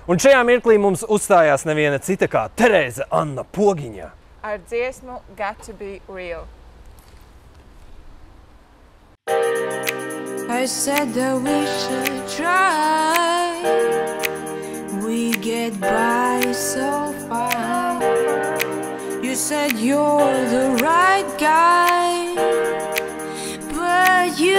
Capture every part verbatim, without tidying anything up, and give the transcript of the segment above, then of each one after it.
Un šajā mirklī mums uzstājās neviena cita kā Terēza Anna Pogiņa. Ar dziesmu Got to be real. I said that we should try. We get by so fine. You said you're the right guy, but you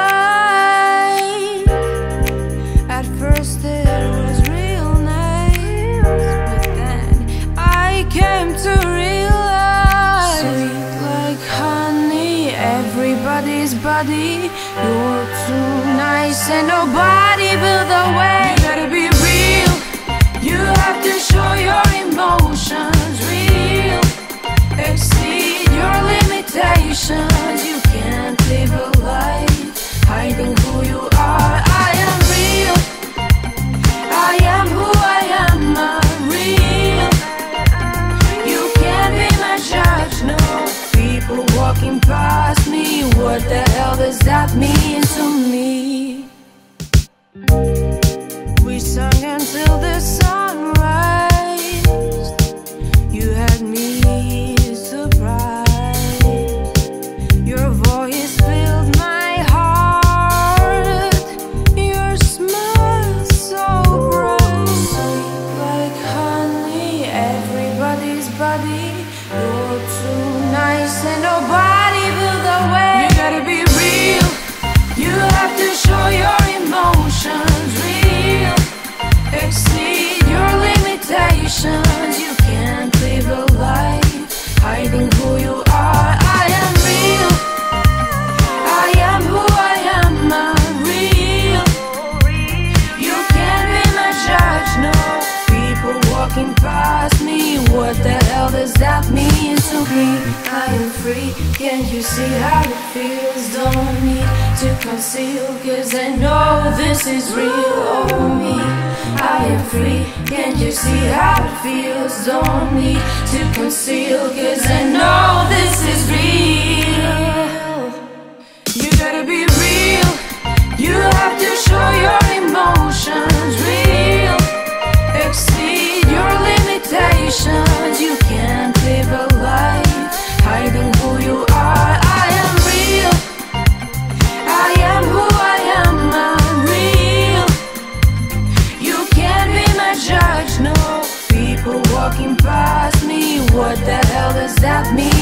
lied. At first it was real nice, but then I came to realize, sweet like honey, everybody's buddy. You're too nice and nobody will the way. You gotta be real, you have to show your emotions. Real, exceed your limitations. You can't live a life hiding who you are. I am real, I am who I am, I'm real. You can't be my judge, no. People walking past me, what the hell does that mean to me? We sung until the sunrise. You had me surprised. Your voice filled my heart. Your smile so bright, sweet like honey, everybody's buddy. You're too nice and nobody will the way. You gotta be real, you have to show your emotions. Real, exceed your limitations. You can't live a life hiding who you are. I am real, I am who I am, I'm real. You can't be my judge, no. People walking past me, what the hell does that mean to me? I am free, can't you see how it feels? Don't need to conceal, cause I know this is real over me. I am free, can't you see how it feels? Don't need to conceal, cause I know this is real. You gotta be real, you have to show your emotions. Real, exceed your limitations. You can't live a life hiding who you are. I am real, I am who I am, I'm real. You can't be my judge, no. People walking past me, what the hell does that mean?